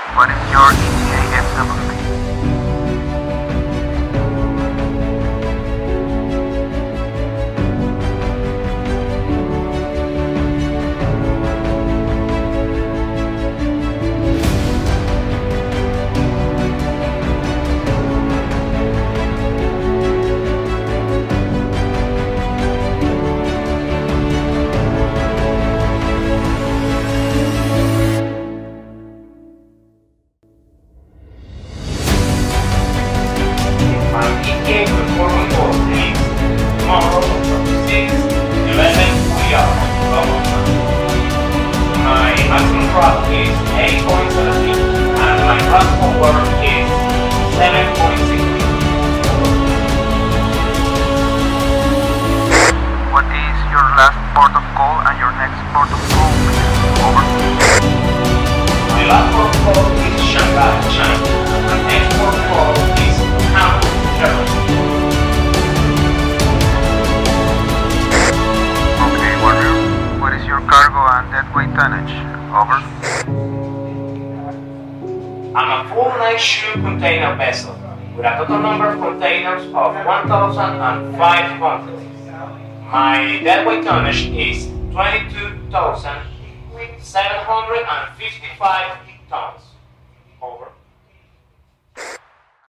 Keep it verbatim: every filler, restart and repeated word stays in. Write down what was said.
What is your E T A F W P? Last port of call and your next port of call, please. Over. My last port of call is Shanghai, China. My next port of call is KARMOL, Germany. Okay, Warrior. What is your cargo and deadweight tonnage? Over. I'm a full night ship container vessel with a total number of containers of one thousand five hundred. My deadweight tonnage is twenty-two thousand seven hundred fifty-five tons.